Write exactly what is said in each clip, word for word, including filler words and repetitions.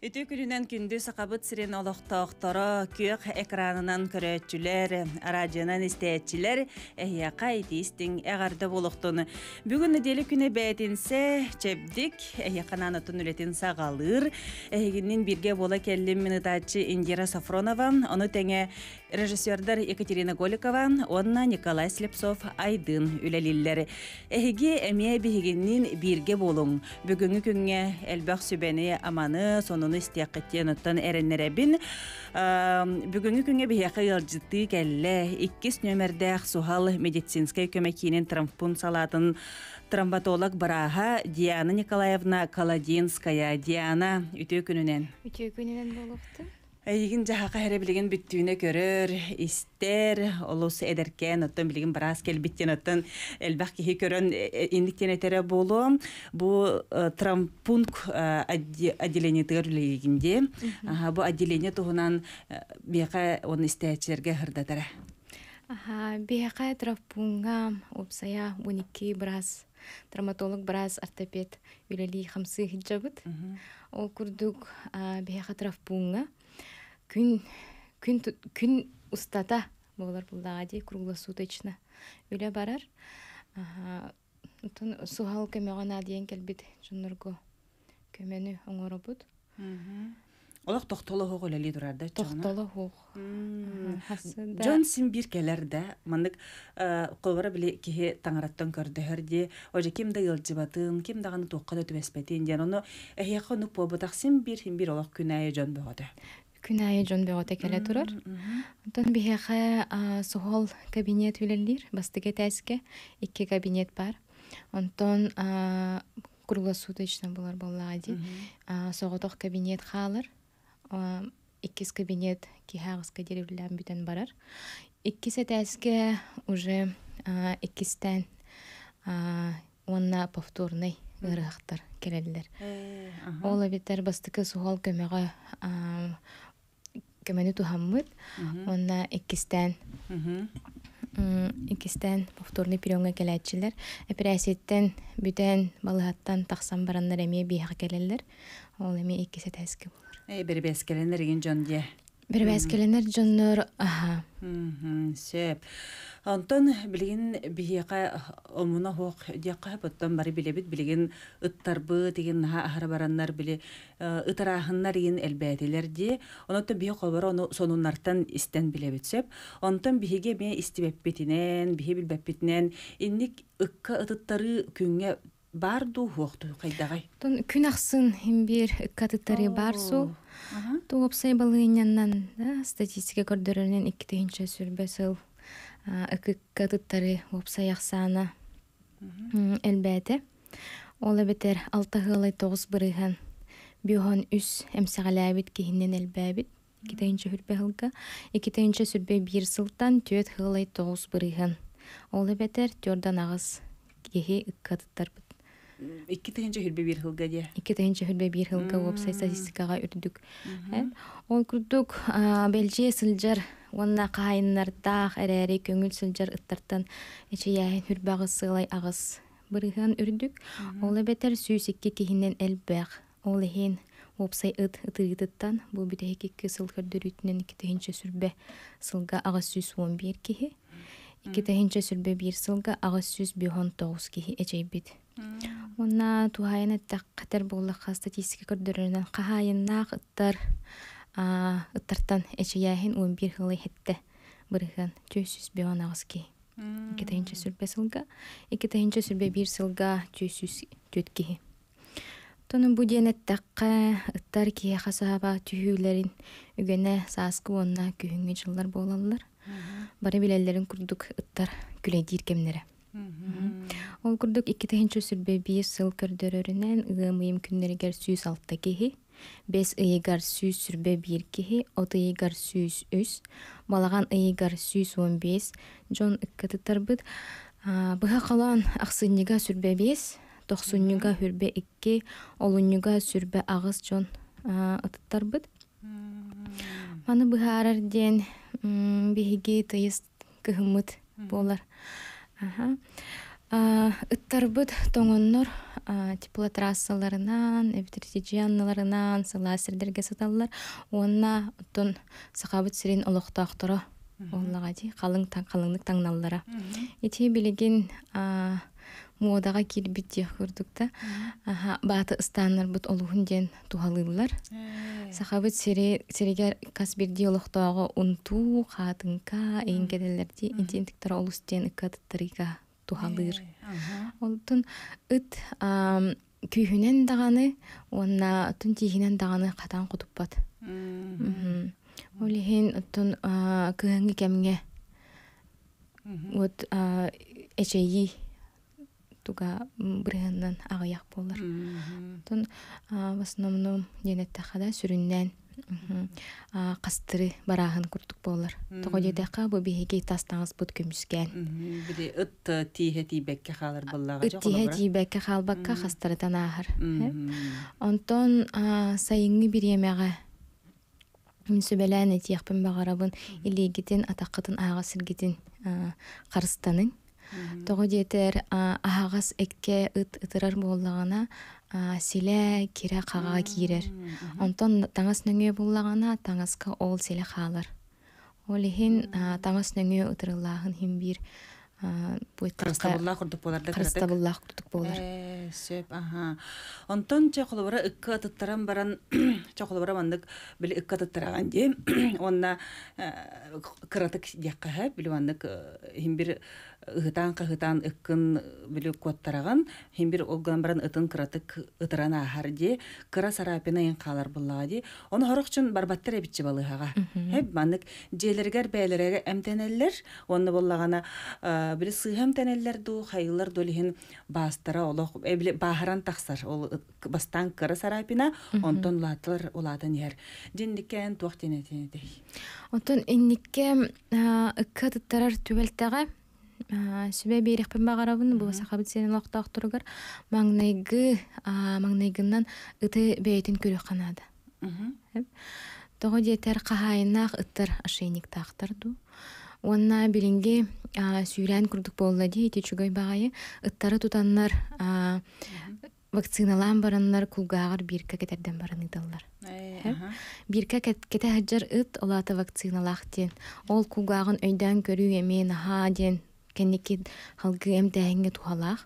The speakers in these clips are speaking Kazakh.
Үтü күнүнен күндү сақабыт сирен олықтоқтары күйек экранынан көрөтчүлер, радионан истеятчилер эхияқа итистин эғарды болуқтуны. Бүгін неделі күні бәйтінсе чепдік эхияқанан отын үлетін сағалыр. Эхигіннен бірге бола келлим минутачы Индира Сафронова, оны тәңе режиссердар Екатерина Голикова, онна Николай Слепцов айдын үлелілер. Эхиги әмие бігіннен бірге болуң. Бүгінгі күнге әлбәқ сүбәне аманы сонун истияқыттен оттан әреннеребін. Бүгінгі күнге бияқы елжітті кәлі иккіс нөмірдәқ сухал медицинскай көмекейінің травмпун салатын травматолог бараға Диана Николаевна Каладинская. Диана, үтө күнінен. Үтө күнінен болуқты. Әйгін жағаға әрі білген бүттүйіне көрір, істер, олысы әдеркен, оттан білген барас кел біттен оттан әлбәқ кейі көрін ендіктен әтері болу. Бұл травмпункт отделение түгірлігінде. Бұл отделение тұғынан бияқа оны істәйетшілерге ғырдадары. Бияқа травмпунға опсая он екі біраз травматолог біраз ортопед үлелі қамсы хиджабыт. Ол күрдік бияқа травмпунға Күн, күн, күн устата болар бұлдаға дей, круглосуточно үлі барар. Сухал көмеғана дейін кәлбет жүніргі көмені оңыры бұд. Олақ тоқтолы хоқ өлелі дұрарды? Тоқтолы хоқ. Джон Симбир келерді, маңдық қолбара біле кеге таңыраттан көрдіғірде, өже кемді елжі батын, кем дағаны тоққады төбеспәтен ден, оны әйеқі нүк болбытақ Симбир, Симбир олақ күнәйі жон бұғады. Күнәйі жон беғота кәлі тұрар. Онтан бейхе соғал кабинет үлелер, бастыға тәске, екі кабинет бар. Онтан круглосуточно болар болаға соғытық кабинет қалыр. Иккіз кабинет кейхағызға деревлілән бүтін барар. Иккізі тәске уже иккізтен онна повторный ғырықтар келелілер. Ол әбеттер бастықы соғал көмеға көмені тухаммыд, онна иккістен иккістен повторный перионға келәтчілер. Әпірәсеттен бүтін балығаттан тақсан баранлар әме бейхақ келелілер. Ол әме иккізі тәске болар. Бір бәскеленер еген жон де? Бір бәскеленер жонлар, аха. Сөп. Антон білген бейеқа омуна хоқ дейққа бұттан бары білебіт білген ұттарбы деген ағара баранлар біле ұтарағынлар еген әлбәтелер де. Онытын бейе қолбары оны сонунлартан істен білебіт сөп. Антон бейеге мен істебәппетінен, бейе білбәппетінен, иннік ұққа ұтыттары күнге барду хоқты қайдағай? Күн ақсын бір ұққа ұтыттары бар су. Туғапсай балығыняннан статистика көрдірінен иккітейінші сүрбе сыл ыкыкка тұттары опсай ақсаны әлбәті. Ола бетер алты ғылай тоғыз біріған бүйған үс әмсіғаләбіт кейінен әлбәбіт. Икетейінші сүрбе ғылға. Икетейінші сүрбе бір сылтан төт ғылай тоғыз біріған. Ола бетер түрдан ағыз кейі ыкка тұттар бұд. Икетейінші сүрбе бір ғылға де? Икетейінші сүрбе бір ғылға опсай статистикаға үрдік. Ол күрдік бәлже сылжар онна қайыннардақ әрәрі көңіл сылжар ұттартан әчейәйін үрбағы сылай ағыз біріған үрдік. Олы бәтер сүйсікке кейінен әлбәқ. Олы хен опсай ұт ұтығыдыттан бұл бүті әкекі сыл көрдірітінен икетейінші сүрбе сылға ағыз сүйс он бір кейі. Икетейінші сүрбе бір сылға ағыз сүйс бүйон тоғыз кейі әчей біт. Онна туғайын әттәқ қатар болыққа статистика көрдірінен қағайыннақ ұттар ыттартан эчияхин он бір хылы хетте бырыган төсүс беон агыс ки. Икетейінші сүрбе сылга, икетейінші сүрбе бір сылга төсүс төт ки. Тонун бу ден эттакка ыттар ки хасаба түйүлерин үгөнө саскы онна күйүнгө жылдар болалар. Бары билелерин курдук ыттар күледир кемнере. Ол курдук икетейінші сүрбе бір сыл көрдөрөрүнөн ыгымыйым күннеригер сүйүс алтта кихи. Бес ыйыгар сүйс сүрбе бір кихи, от ыйыгар сүйс үс, балаған ыйыгар сүйс он бес, жон ыккатыттар бұд. Бұға қалан ақсынныға сүрбе бес, тоқсынныға хүрбе икки, олынныға сүрбе ағыз жон ытыттар бұд. Маны бұға арарден бейге тайыз кығымыд болар. Ыттарбыт тоңоннор теплотрассаларынан, эвтерсиджианналарынан, сыласырдерге сыталлар. Онна оттон сахабыт сирин олохтоохторо оллагати қалың қалыңдык таңналлара. Ити билеген модага кирбит диэх көрдүктө. Бааты ыстаннар бут олугун ден тухалылар. Сахабыт сири сиригер касбирди олохтоого унту, хатынка, эйнгеделерди интинтиктер олустен ыккатыттарыга тухалыр. Олтун ыт күйүнен даганы, онна тун тихинен даганы катан кутуппат. Олихин оттун кыһыңы кемге вот эчеи туга бырыһыннан агаяк болар. Тон в основном денеттахада сүрүннен кастыры бараһын курдук болар. Тогодетака бу биһиги тастаңыз бут көмүскән. Биде ыт тиһе тибекке халар буллага жок. Тиһе тибекке халбакка кастырытан ахыр. Онтон сайыңы биремеге мин сөбеләне тиякпен багарабын илигитин атаккытын ага сиргитин карыстанын. Тогодетер агас экке ыт ытырар боллагана силе кире кага кирер. Онтон таңас нөңө боллагана таңаска ол силе халар. Олихин таңас нөңө ытырыллагын хим бир Крастабыллах курдук болар да Крастабыллах курдук болар. Сөп, аха. Онтон чакылыбыра ыкка тыттаран баран чакылыбыра мандык били ыкка тыттараган де. Онна кыратык дякка били мандык химбир ыгытан кыгытан ыккын били коттараган химбир олган баран ытын кыратык ытыран ахар де. Кыра сарапина ен калар буллага де. Оны хорокчун барбаттар эбитчи балыгага. Хеп мандык желергер бәйлерге эмтенеллер. Онны буллагана били сыйхам тенеллер ду хайылар долихин бастара олох эбили бахаран таксар ол бастан кыра сарапина онтон латлар улатын ер диндикен туактенетенетей. Онтон инникке ыккатыттарар түбелтеге сүбе берекпен багарабын бу сахабыт сенен локтоктургар маңнайгы маңнайгыннан ыты бейтин көрөк канада. Того детер кахайнах ыттар ошейник тактырду. Онна билинге сүйрән курдук боллади ити чугай багайы ыттары тутаннар вакциналан бараннар кулгагар бирка кетерден баран идаллар. Бирка кете хаджар ыт олата вакциналах ден. Ол кулгагын өйдөн көрүү эмен ха ден кенеки халгы эмдәһиңе тухалах.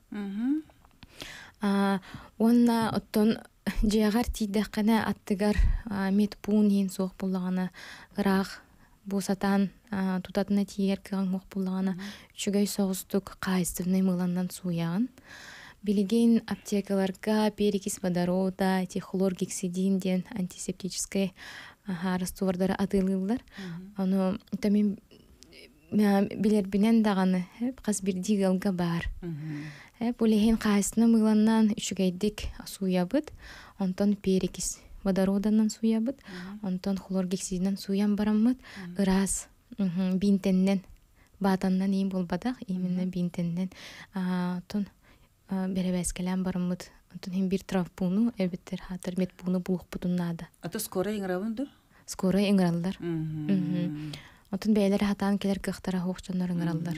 Онна оттон жагар тидәккәнә аттыгар метпун хин соқ буллагана гырах бу сатан тутатына тиер кыган мох буллагана үчүгөй соғыстук кайстывны мыландан суян. Билеген аптекаларга перекис водорода, эти хлоргексидин ден антисептическое раствордары атылылар. Аны тамин билербинен даганы касбирди галга бар. Полихин кайсына мыланнан үчүгөйдик суябыт, онтон перекис водороданан суябыт, онтон хлоргексидинен суян барамыт, ырас бинтеннен батаннан ийин болбадак, именно бинтеннен тон беребескелен барамыт, онтон хим бир травпуну эбиттер хатыр метпуну булукпутуннада. Ата скоро иңрабынды? Скоро иңраллар. Онтон бейлер хатан келер кыхтара хоқчоннор иңраллар.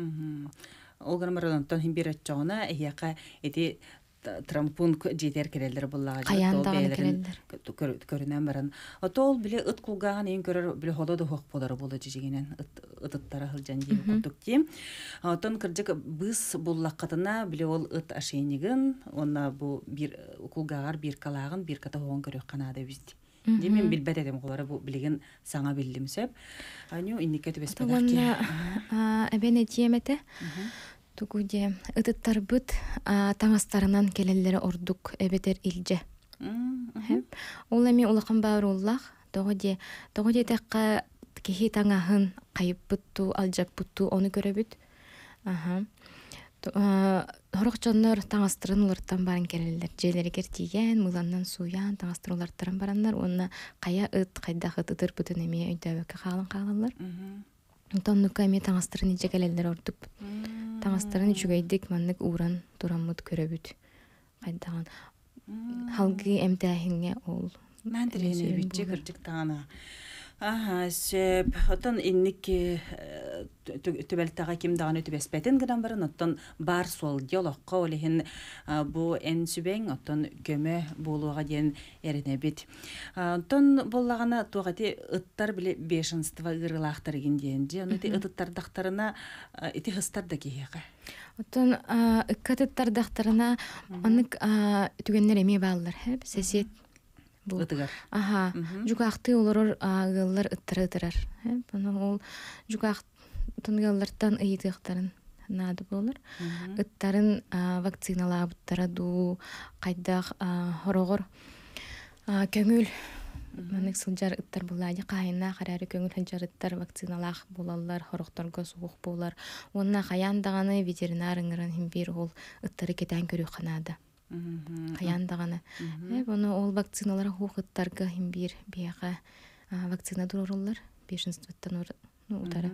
Олгар марантон хим бир атчагына эяка эти трампун жетер керелдер буллага каяндагы керелдер көрүнөн баран отол биле ыт кулгаган эң көрөр биле холодо хок болор боло жигенен ыттыттара хылжан дей курдук дем отон кыржык быз буллаккатына биле ол ыт ашенигин онна бу бир кулгагар бир калагын бир ката хоон көрөк канада бизди демен билбет эдем голора бу билеген саңа билдим сөп аню инникете беспедакке эбене тиемете тугуде ыттарбыт таңастарынан келеллери ордук эбетер илже. Ол эми улакан бааруллах тогоде тогоде такка кихи таңаһын кайыппытту алжаппытту оны көрөбүт. Аха. Хорокчоннор таңастырын уларттан барын келеллер. Желеригер тиген, мыланнан суян таңастыр уларттан бараннар, онна кая ыт кайдах ыттырбытын эми өйдөбөккө калын калалар. Тоннука эми таңастырын ije келеллер ордуп. Таңастырын үчүгөйдик маннык уран тураммыт көрөбүт. Кайдаган халгы эмтәһиңе ол. Мен тирени биче кырдык тагана. Аха, сөп, отон инник төбәлтәгә ким даганы төбәспәтен гынан барын, отон бар сол диалогка олиһин бу эн сүбәң, отон көмө булуга ден эрене бит. Отон боллагана тугати ыттар биле бешенства гырлахтар гинденде, оны ти ыттар дахтарына ити хыстар да киһәгә. Отон ыккатыттар дахтарына анык түгеннер эме баалар, һәп, сесет Утыгар. Аха, жугахты олорор агыллар ыттырытырар. Бана ол жугах тонгаллардан ыйдыктарын нады болар. Ыттарын вакциналабыттара ду кайдах хорогор көңүл манык сылжар ыттар булады. Кайына карары көңүл ханжарыттар вакциналах болалар, хорокторго сугук болар. Онна каяндаганы ветеринар ыңыран химбир ол ыттары кетен көрү канада. Каяндаганы. Бону ол вакциналар хугыттарга химбир бияга вакцина дурулар бешинстветтан утара.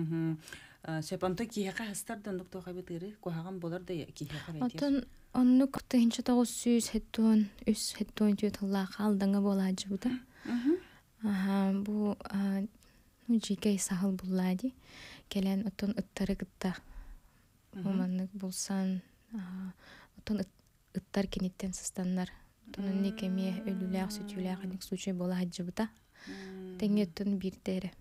Сепанто киһәкә хастардан доктор битери кохаган болар да киһәкә бит. Отон оннук тенче тогыз сүз хеттон үс хеттон тюталла калдыңа болажы буда. Аха, бу ну жикей сахал буллади. Келен отон ыттары гытта. Оманнык булсан отон ыттар кенеттен сыстаннар. Тонун некеме өлүләк сүтүләк анык случай бола хаҗыбыта. Теңеттен бирдере.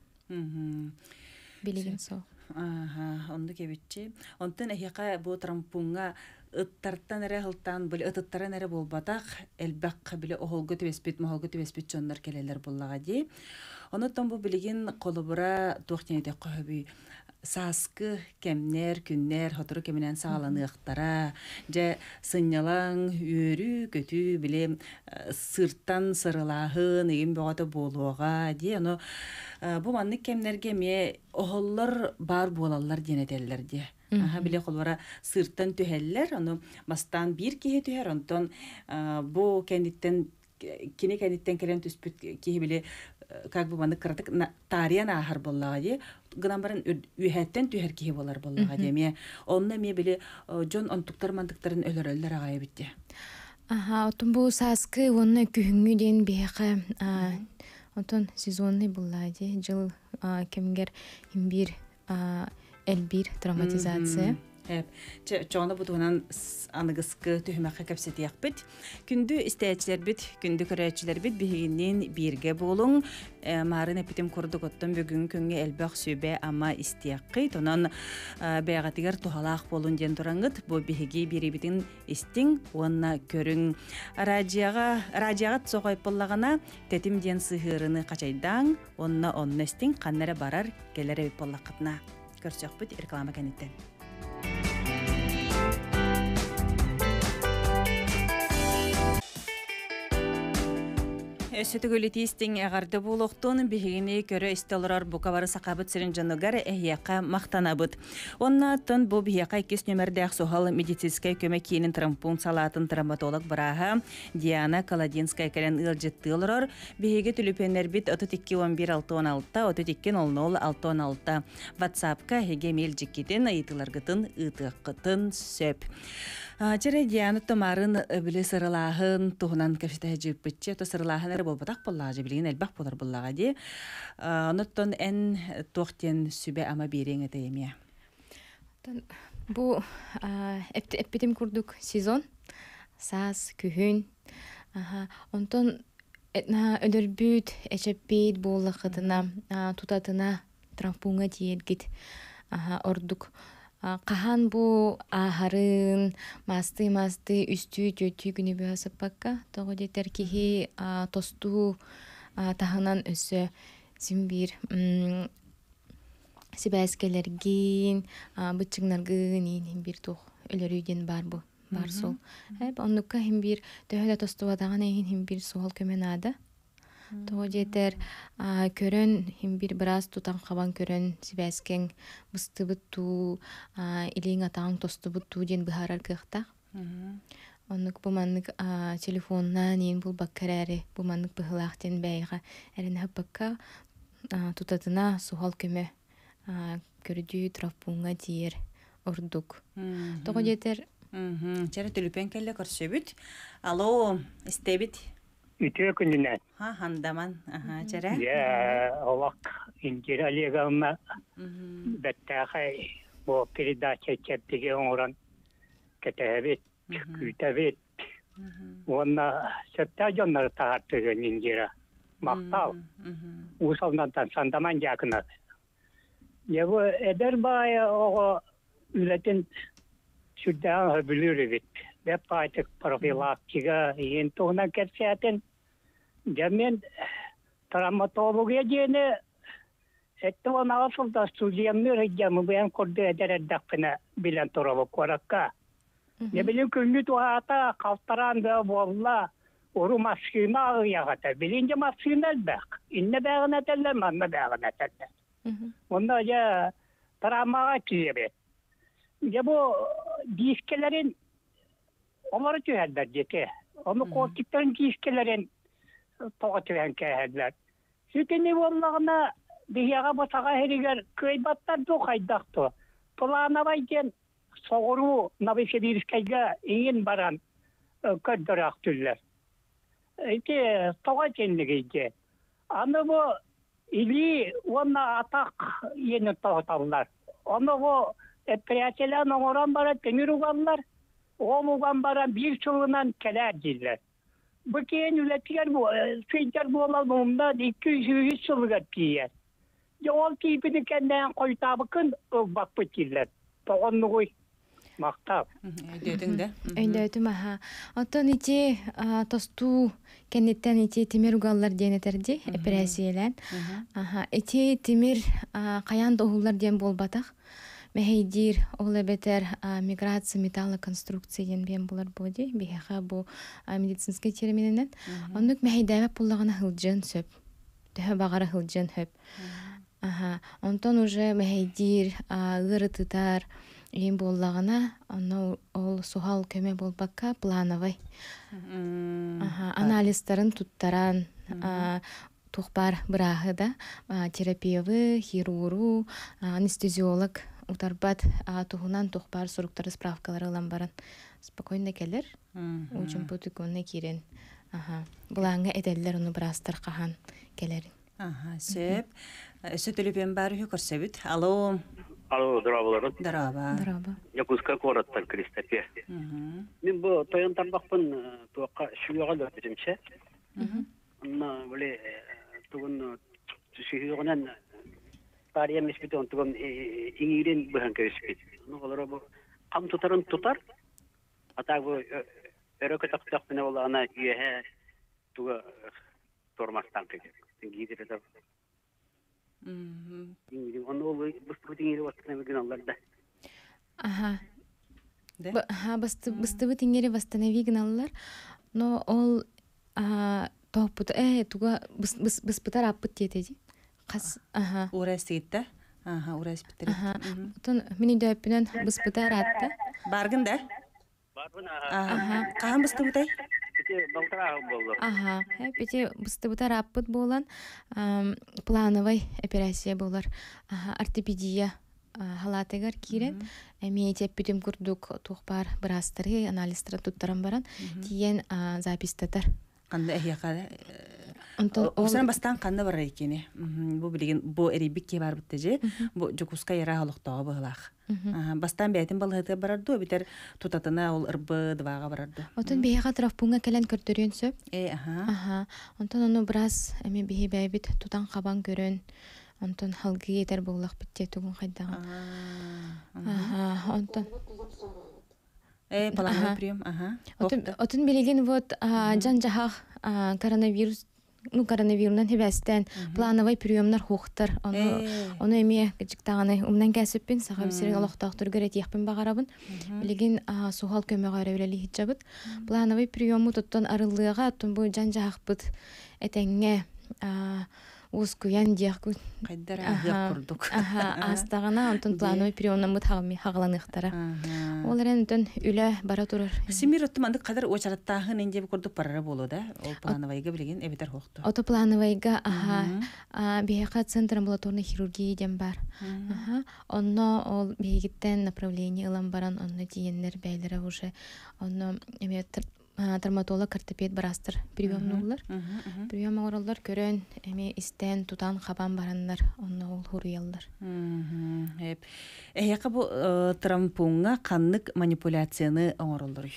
Билеген со. Аха, онды кебитчи. Онтан эхяка бу трампунга ыттартан эре хылтан бил ыттаран эре болбатак элбак биле оholgo тебеспит моholgo тебеспит чоннар келелер буллага ди. Онотон бу билеген колубура туохтенете кохоби саскы кемнер күннер хотуру кеменен сааланыктара же сыннялаң өрү көтү биле сырттан сырылахын эгин богото болуга ди. Аны бу манны кемнерге ме оholлор бар болалар денетеллер ди. Аха биле колбара сырттан төһәлләр, аны бастан бир киһе төһәр, онтон бу кендиттен кине кендиттен келен түспүт киһе биле как бы маны кырдык тариян ахар боллага ди. Гынан барын үһәттен төһәр киһе болар боллага ди. Ме онна ме биле жон онтуктар мандыктарын өлөрөлләр агай битте. Аха, отон бу саскы онна күһүңү ден бияка отон сезонный буллади. Жыл кемгер имбир элбир травматизация. Hep. Çoğuna buduğundan anıgıskı tühümäkə kəpseti yakbit. Kündü istəyəcilər bit, kündü körəyəcilər bit, bihinin birge bolun. Marın epitim kurduk ottan bugün künge elbaq sübə ama istəyəqqit. Onan bəğatigar tuhalaq bolun den durangıt. Bu bihigi biri bitin istin, onna körün. Radiyagat soğayıp bollağına tetim den sığırını qaçaydan, onna onna istin, qannara barar, gelere bip bollaqıtna. Körsök bit, reklama kənitten. Сөтігөлетейстің әғарды болуқтың бігіне көрі істелірар бұқавары сақабыт сірін жанығар әйеқа мақтанабыт. Онна тұн бұл бігеқа екес нөмірдәқ соғал медицинскай көмек кейінің трампун салатын травматолог бұраға Диана Каладинскай кәлін ұлжетті ұлырар. Бігеге түліпенер біт отыз екі он бір алты он алты, отыз екі нөл нөл алты он алты. Ватсапқа хеге мейл жекетін ұйтыларғытын ұйтыққытын сөп. Жәрі Диана тұмарын білі сырылағын тұғынан көшті жүрпітче, то сырылағын әрі болбатақ боллаға жебілген әлбақ болар боллаға де. Оныттон ән тоқтен сүбе ама берең әті еме. Бұ әппетім күрдік сезон, саз, күхін. Онтон өдірбүйт, әчеппейт болы қытына, тұтатына трампуңа дейелгет ордық. Қахан бұ ахарын, масты-масты, үсті, төті күні бүйасып баққа. Тоғы детер кеге тосту тағынан өсі зімбір сібәскелерген, бұтчыңнарғын бір тоқ өлірүйден бар бұ, бар сол. Онныққа бір төхілі тосту адаған әйін бір сол көмен ады. Тоғы жетер көрін, бір біраз тұтан қабан көрін сібәскен бұсты бұтту, илең атағын тосты бұтту ден бұхарар қиқтақ. Онық бұманық телефоннан ең бұл баққар әрі бұманық бұғылақтен бәйға әрін әппаққа тұтатына суғал көмі көрді трафпуңа дейер ұрдық. Тоғы жетер... Чәрі түліпен кәлі көрсөбіт. Алло, істебіт? Ütü gününe. Ha handaman. Aha jara. Ya olak İncir Aliyeğam'a bettahay bu передача çeptigi oran ketebet, kütebet. Ona septa jonları taarttıgın İncir'a. Maktal. Usaldan sandaman yakına. Ya bu eder baya o ületin südden bilirivit. Ve paytık profilaktika yen tohuna kerseyatin. Jamin travmatologiya jene etti ona asıl da stüdyamı rejamı ben kurdu eder eddakfına bilen toraba korakka. Ne bileyim küllü tuhata kaltaran da bolla oru maskina ağıyağata. Bilince maskina elbek. İnne bağına teller, manna bağına teller. Onda ya travmağa çizebet. Ya bu diskelerin onları tüherler jete. Onu kortiklerin diskelerin toğatıven kehedler. Süteni vallağına diyağa basağa heriger köybatlar dokaydaktı. Planavayken soğuru Novosibirskayga iyin baran köddür aktüller. İşte toğa kendiliydi. Anı bu ili ona atak yeni toğatarlar. Onu bu priyatelen oran baran temir uganlar. O ugan baran bir çılığından keler diller. Bu keyin ületiler bu, şeyler bu olalımda iki yüz yıllık piyer. Yol tipini kendinden koyta bakın, bak bitiller. Toğanlı koy, maktab. Ödedin de. Öyle ödüm aha. Ondan içi tostu kennetten içi timir ugallar diyen eterdi, operasiyeler. Aha, içi timir kayan doğullar diyen bol batak. Meheydir, ola beter migrация металлоконструкция ben bular bodi, biha bu медицинский термининен. Онук мехейдәвә пуллагына хылҗын сөп. Төһә багара хылҗын хөп. Аха, онтон уже мехейдир, лырытытар, ен буллагына, аны ол сухал көмө болбакка плановый. Аха, анализларын туттаран, тухпар бирахыда терапиявы, хируру, анестезиолог утарбат тухунан тухпар суруктары справкалары алан баран. Спокойно келер. Очень путыконны кирен. Ага. Булаңга эделлер уну брастар кахан келерин. Ага, сөп. Сөтөлөпен бары көрсөбүт. Алло. Алло, здраволар. Драба. Драба. Якутска кораттар Кристопе. Мен бу тоянтан бакпын туакка шуяга өтөмчө. Анна биле тугун шүйгөнөн Tarihe misbit on tuğum İngiliz'in bu hangi misbit. Onu olarak bu kam tutarın tutar. Hatta bu örgüt aktak bine olana üye tuğu tormastan peki. İngiliz'e de. İngiliz onu olu bu tuğu İngiliz vakitine bir gün alırdı. Aha. Ha bastı bastı bu tingeri vastanavi gnalar. No ol tohput eh tuğu bıs bıs bıs pıtar apıt diyeteci. Qas aha Urasittä. Aha uras bitir. Aha. Ton mini döpünen bıspıtar attı. Bargın da. Bargın aha. Qahan bıstı butay? Peki baltara bollar. Aha. He peki bıspıtar appıt bolan плановый операция болар. Aha ортопедия халатыгар кирен. Эми теппитим курдук тухпар брастыры анализтер туттаран баран. Тиен запистатар. Qanda ehya qara. Осынан бастан қанды бар екені. Бұл білген, бұл әрейбікке бар біттеже. Бұл жүкусқа ера алықтауға бұғылақ. Бастан бәйтін балғыты барарды, бітер тұтатына ол ұрбы дываға барарды. Отын бейіға трафпунға кәлін көрдірен сөп. Э, аха. Онтан оны біраз әме бейі бәйбіт тұтан қабан көрін. Онтан халғы етер бұғылақ бітте тұғын қайдаған. Онтан... Э, палаңы прием, аха. Отын білеген вот жан-жағақ коронавирус ну коронавирустан хебестен плановый приемнар хохтар аны аны эме кичтаганы умнан кәсеппен сага бисерин алактактыр көрөт яхпен багарабын билеген сухал көмөгө ревелели хиджабыт плановый приему тоттон арылыга тон бу жан-жахпыт этеңге уус куян диякку кайдар аяк курдук. Аха, астагана онтон плановый приемнан мут хагами хагаланыктара. Оларен тон үле бара турар. Семир оттуманды кадар очараттагын инде курдук барара болуда. Ол плановыйга билген эбитер хохту. Ото плановыйга аха, бияка центр амбулаторный хирургия дем бар. Аха, онно ол бигиттен направление ылан баран онно диеннер бәйләре уже. Онно эме травматолог ортопед барастыр приемнулар. Прием ораллар көрөн эми истен тутан хабан бараннар онно ол хуруяллар. Эп. Эяка бу травмпунга каннык манипуляцияны оңоролдор.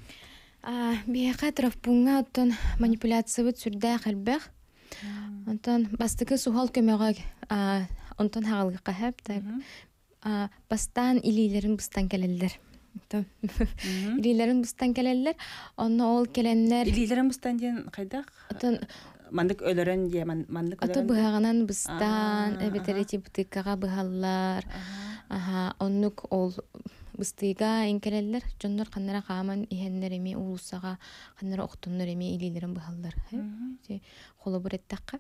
А бияка травмпунга оттон манипуляция бит сүрдә хәлбәх. Онтон бастыкы сухал көмөгө онтон хагалга кахап та бастан илилерин бустан келелдер. Илилерин бустан келелдер. Онно ол келеннер Илилерин бустан ден кайдак? Отон мандык өлөрөн дия мандык ото өлөрөн. быһаганан быстан эбетерети бутыккага быһаллар. Аха, оннук ол быстыга инкелеллер. Жоннор каннара каман ихеннер эми улусага каннара октуннор эми илилерин быһаллар. Холо буреттакка.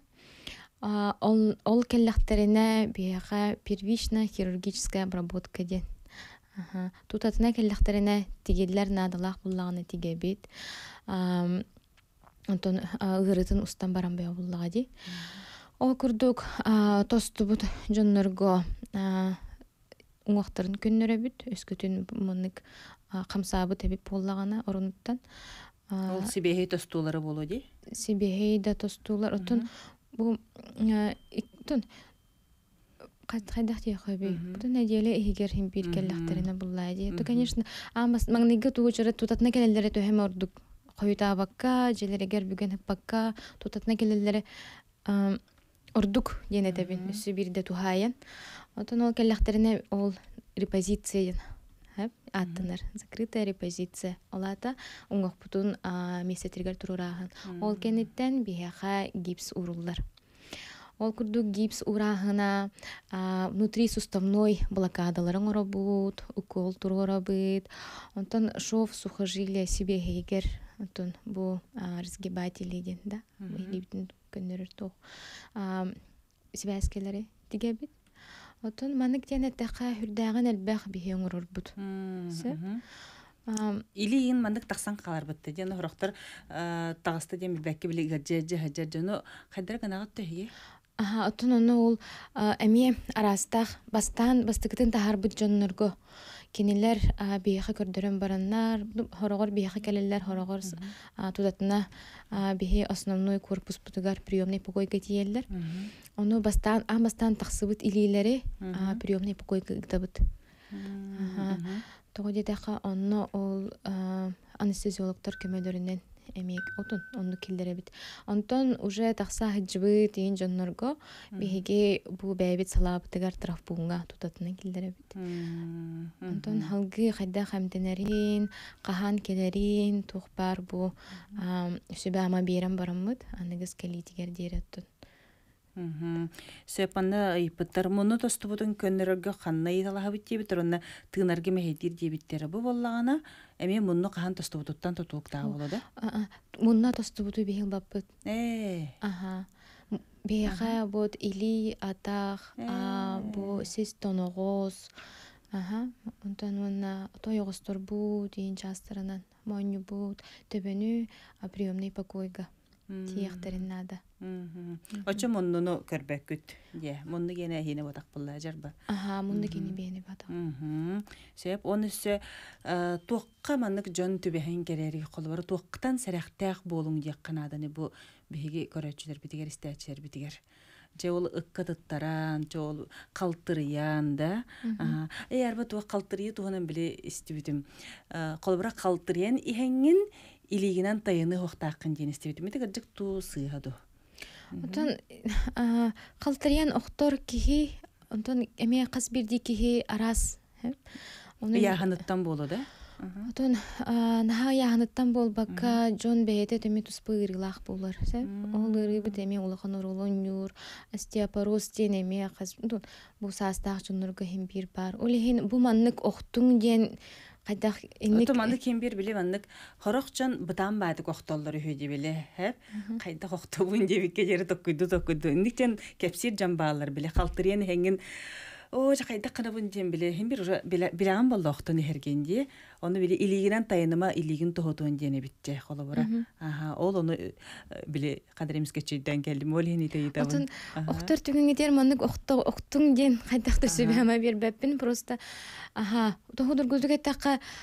Ол ол келлахтерине бияга первичная хирургическая обработка ден. Ага. Тут атына келлахтерине тигеллер надалах буллаганы тигебит. Ам Антон ырытын устан баран бая буллага ди. Ол курдук тостубут жоннорго уңактарын көннөрөбүт, өскөтүн мынык камсабы тебип буллагана орунуттан. Ол сибехей тостуулары болу ди. Сибехей да тостуулар отун бу тон кайдах яхаби. Бу неделе игер хим бир келлахтерине буллади. То конечно, амас магнига туучары тутатна келеллере төһем ордук. Койута бакка, желерегер бүген бакка, тутатна келеллере ордук дене дебин үсү бирде тухаян. Отон ол келлахтерине ол репозиция хеп аттынар. Закрытая репозиция. Олата уңгакпутун месетригер турураган. Ол кенеттен бияха гипс уруллар. Ол курдук гипс урагына внутрисуставной блокадаларын оробут, укол туруоробыт. Онтон шов сухожилия себе хейгер. Онтон бу разгибатели ден, да? Илибитин көннөрөр тох. Связкелери тигебит. Онтон манык денеттака хүрдаган элбах бихен орорбут. Илиин мандык таксан калар бытты. Жана хороктор тагысты дем билбекке били гажжа хажжа жано кайдара канагат төһие. Аха, отун ону ол эми арастах бастан бастыктын тахарбыт жоннорго кинилер бияха көрдөрөн бараннар, хорогор бияха келелер, хорогор тудатына бихи основной корпус путугар приемный покойка тиеллер. Ону бастан а бастан таксыбыт илилери приемный покойка гытабыт. Тогодетака онно ол анестезиологтор көмөдөрүнөн эмек отун онну килдеребит. Онтон уже такса хыжбы тиин жоннорго биһиге бу бэбит салаабытыгар травпунга тутатына килдеребит. Онтон халгы хайда хамтенерин, кахан келерин тухпар бу сүбама берем бараммыт, аныгыз келитигер дереттин. Сөпанна ыйпыттар муну тостубутун көннөргө ханна идалахабыт дебит, онна тыынарга мехедир дебиттери бу боллагана, эми мунну кахан тостубутуттан тутууктаа болоду. Мунна тостубуту бихил баппыт. Э. Аха. Беха бот или атах, бу сис тоногоз. Аха. Онтан мунна тойогостор бу дейин частарынан моню бут, төбөнү приемный покойга. Тиехтерин нада. Очо мунну көрбөккүт. Же, мунну гене хине батак булла жарба. Аха, мунну гене бени батак. Сеп онусы туакка маннык жон түбехин керери колбары туактан сарахтак болуң дияққанаданы бу биһиги көрөчүлөр битигер истечер битигер. Же ол ыккатыттаран, же ол калтырыян да. Эгер бу туак калтырыйы туганан биле истибитим. Колбара калтырыян ихеңин илигинен тайыны хоқтақын ден істебетім. Еді ғыржық ту сыйғаду. Онтан қалтыриян оқтор кихи, онтан әме қас бірді кихи арас. Яғаныттан болу да? Онтан наға яғаныттан бол баққа жон бәйеті төме тұспы ұрғылақ болар. Ол ұрғы әме олықын ұрылын юр, остеопороз ден әме қас бұл састақ жонырғы хем бір бар. Ол ең бұл маннық оқтың ден Кайдах инник Отоманды кем бир биле маннык хорокчон бытан баады коктоллор өйдө биле хеп кайда kokтобун дебикке жери токкуйду токкуйду индиктен кепсир жамбаалар биле калтырыян хеңин о кайда канабын жем биле хем бир билеган болду октон хергенди onu bile iliginen tayanıma iligin tohotun diyene bitti kolabora. Aha, ol onu bile kaderimiz geçirden geldim. Ol heni teyit avun. Otun oktor tügün gider manık okto oktun diyen kaydakta sübüyama bir beppin prosta. Aha, tohudur gözlük ettakka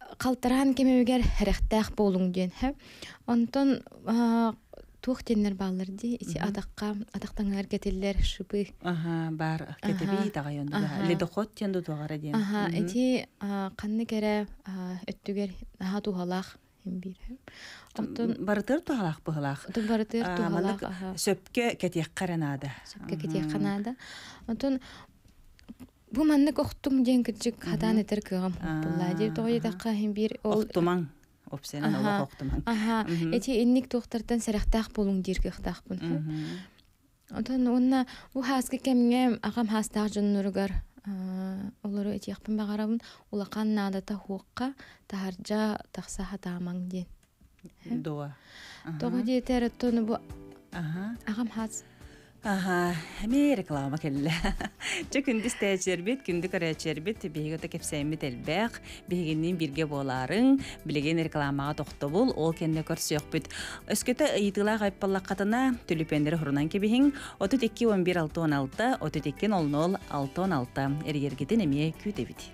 калтаран кемебегер херехтах болуң ден хэ. Онтон тух теннер баллар ди ити атакка атактаңар кетеллер шыпы. Аха, бар кетеби тагайонда. Ледохот тенду тугара ден. Аха, эти канны кере өттүгер аха тухалах бир. Оттон барытыр тухалах быгалах. Оттон барытыр тухалах. Сөпкө кетек каранада. Сөпкө кетек канада. Оттон бу маннык октум ден кичик хадан этер кыгам. Булла деп тойдакка бир ол октумаң. Опсенен ол октумаң. Аха, эти инник тухтардан сарахтах болуң дирге хтахпын. Оттон онна бу хаска кемге агам хастах жоннургар олору эти яқпын бағарабын улақан надата хуққа тахаржа тақса хатамаң ден. Дуа. Тоғы дейтері тоны бұ ағам хаз. Аха, әме реклама келі. Чө күнді стәйчербет, күнді көрәчербет, бейгіті кепсәймет әлбәқ, бейгіннен бірге боларын, білеген рекламаға тоқты бұл, ол кәнді көрсі өкпет. Өскеті ұйытыла ғайппалла қатына түліпендері хұрынан кебейін, отыз екі он бір алты он алты, отыз екі нөл нөл алты он алты, әргергетін әме күйті бет.